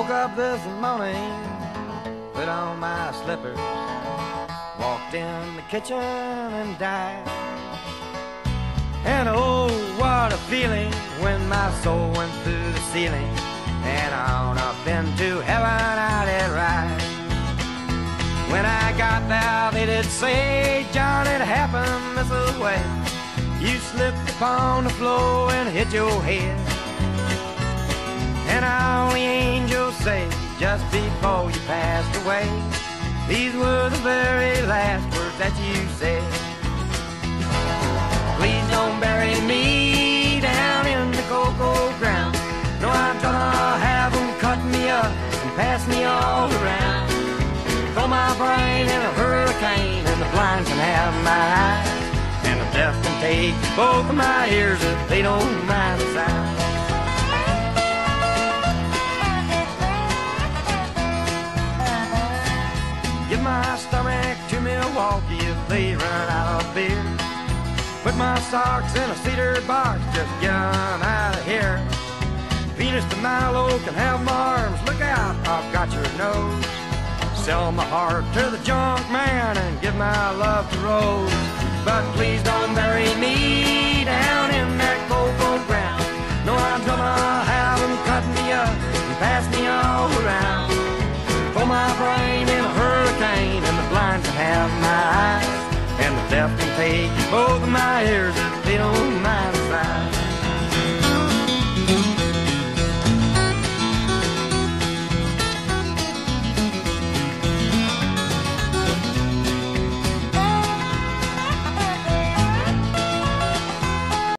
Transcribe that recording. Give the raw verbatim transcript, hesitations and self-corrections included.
Woke up this morning, put on my slippers, walked in the kitchen and died. And oh, what a feeling when my soul went through the ceiling and on up into heaven I did ride. When I got there they did say, John, it happened this way. You slipped upon the floor and hit your head. And all the angels say just before you passed away, these were the very last words that you said. Please don't bury me down in the cocoa ground. No, I'm gonna have them cut me up and pass me all around. Throw my brain in a hurricane and the blind can have my eyes, and the deaf can take both of my ears if they don't mind the sound. Give my stomach to Milwaukee if they run out of beer. Put my socks in a cedar box, just get 'em out of here. Venus de Milo can have my arms, look out, I've got your nose. Sell my heart to the junk man and give my love to Rose. But please don't bury me down in that cocoa ground. No, I'm gonna have them cut me up and pass me all around. Throw my brain in a hurricane and the blind can have my eyes, and the deaf can take both of my ears